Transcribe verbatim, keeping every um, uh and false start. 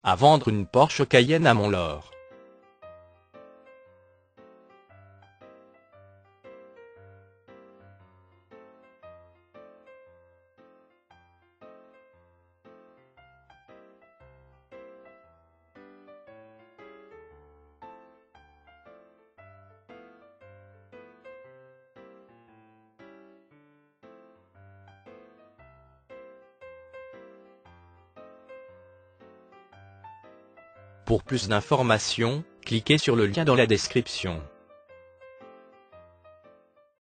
à vendre une Porsche Cayenne à Montlore. Pour plus d'informations, cliquez sur le lien dans la description.